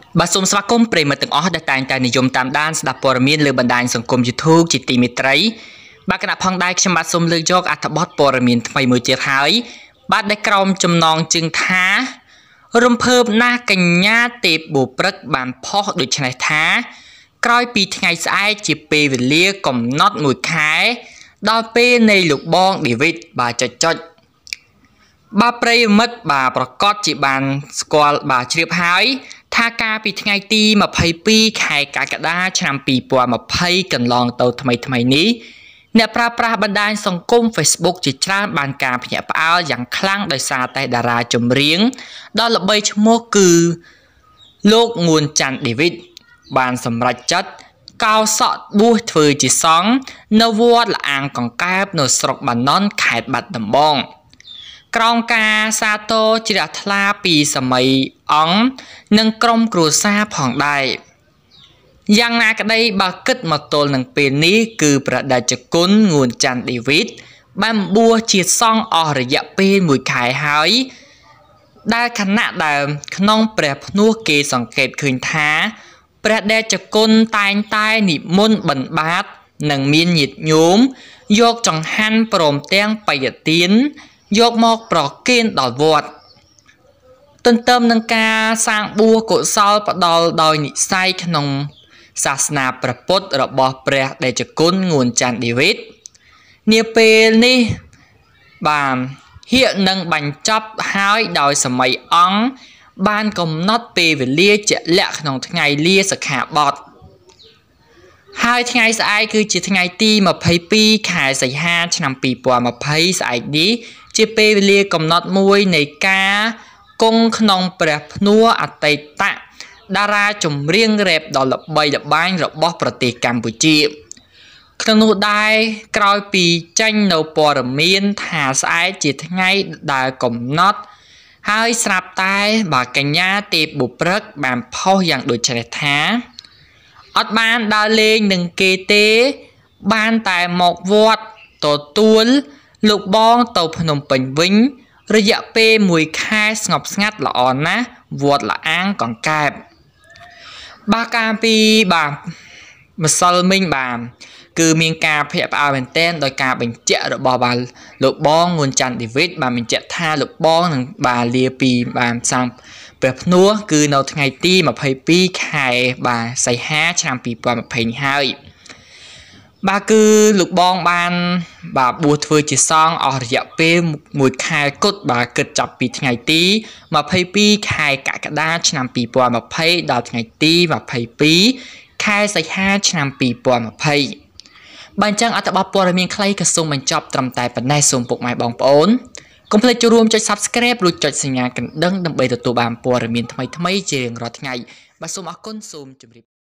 បាទសូមស្វាគមន៍ប្រិយមិត្តទាំងអស់ដែលតែងតែនិយមតាមដានស្ដាប់ព័ត៌មានលើបណ្ដាញសង្គម YouTube ជាទីមេត្រីបាទគណៈផងដែរខ្ញុំបាទសូមលើកយកអត្ថបទព័ត៌មានថ្មីមួយទៀតហើយបាទដែលក្រោមចំណងជើងថារំភើបណាស់កញ្ញាទេពបូព្រឹកបានផុសដូចនេះថាក្រោយពីថ្ងៃស្អែកជាពេលវេលាកំណត់1ខែដល់ពេលនៃលោកបងដេវីតបាទចុចបាទប្រិយមិត្តបាទប្រកាសជាបានស្គាល់បាទជ្រាបហើយថាការពីថ្ងៃទី22ខែកក្កដាឆ្នាំ2020កន្លងទៅថ្មីនេះអ្នកប្រើប្រាស់បណ្ដាញសង្គម Facebook ជាច្រើនបានការភ្ញាក់ផ្អើលយ៉ាងខ្លាំងដោយសារតែតារាចម្រៀងដ៏ល្បីឈ្មោះគឺលោកងួនច័ន្ទដេវីតបានសម្រេចចិត្តកោសក់បួសធ្វើជាសង្ឃនៅវត្តល្អាងកង្កែបនៅស្រុកបាណន់ខេត្តបាត់ដំបងក្រោមការសាទរជ្រះថ្លាពីសម័យអង្គនិងក្រុមគ្រួសារផងដែរយ៉ាងណាក្តីបើគិតមកទល់នឹងពេលនេះគឺព្រះតេជគុណងួនច័ន្ទដេវីតបានបួសជាសង្ឃអស់រយៈពេល1ខែហើយដែលខណៈដែលក្នុងព្រះភ្នោះគេសង្កេតឃើញថាព្រះតេជគុណតែងតែនិមន្តបិណ្ឌបាតនិងមានញាតិញោមយកចង្ហាន់ព្រមទាំងបយទានយកមកប្រគេនដល់វត្តទន្ទឹមនឹងការសាងបួសកុសលផ្ដល់ដោយនិស្ស័យក្នុងសាសនាព្រះពុទ្ធរបស់ព្រះតេជគុណងួនច័ន្ទដេវីតនាពេលនេះបានហៀកនឹងបញ្ចប់ហើយដោយសម័យអង្គបានកំណត់ពេលវេលាជាក់លាក់ក្នុងថ្ងៃលាសិក្ខាបទហើយថ្ងៃស្អែកគឺជាថ្ងៃទី22ខែសីហាឆ្នាំ2020ស្អែកនេះជាពេលវេលាកំណត់មួយនៃការគង់ក្នុងព្រះភ្នោះអតីតតារាចម្រៀងរ៉េបដ៏ល្បីល្បាញរបស់ប្រទេសកម្ពុជាក្នុងនោះដែរក្រោយពីចេញនៅព័ត៌មានថាស្អែកជាថ្ងៃដែលកំណត់ហើយស្រាប់តែបាទកញ្ញាទេពបូព្រឹកបានផុសយ៉ាងដូចនេះថាអត់បានដើរលេងនឹងគេទេបានតែមកវត្តទទួលលោកបងទៅភ្នំពេញវិញរយៈពេល1ខែស្ងប់ស្ងាត់ល្អណាស់វត្តល្អាងកង្កែបបាទការពីបាទម្សិលមិញបាទគឺមានការភ្ញាក់ផ្អើលមែនទែនដោយការបញ្ជាក់របស់បាទលោកបងងួនច័ន្ទដេវីតបានបញ្ជាក់ថាលោកបងនឹងបាទលាពីបានសាងព្រះភ្នោះគឺនៅថ្ងៃទី22ខែបាទសីហាឆ្នាំ2020នេះហើយបាទគឺលោកបងបានបាទបួសធ្វើជាសង្ឃអស់រយៈពេល1ខែគត់បាទគិតចាប់ពីថ្ងៃទី22ខែកក្កដាឆ្នាំ2020ដល់ថ្ងៃទី22ខែសីហាឆ្នាំ2020បាទអញ្ចឹងអត្ថបទព័ត៌មានខ្លីក៏សូមបញ្ចប់ត្រឹមតែប៉ុណ្ណេះសូមពុកម៉ែបងប្អូនកុំភ្លេចចូលរួមចុច Subscribe ឬចុចសញ្ញាកណ្ដឹងដើម្បីទទួលបានព័ត៌មានថ្មីៗជារៀងរាល់ថ្ងៃបាទសូមអរគុណសូមជម្រាប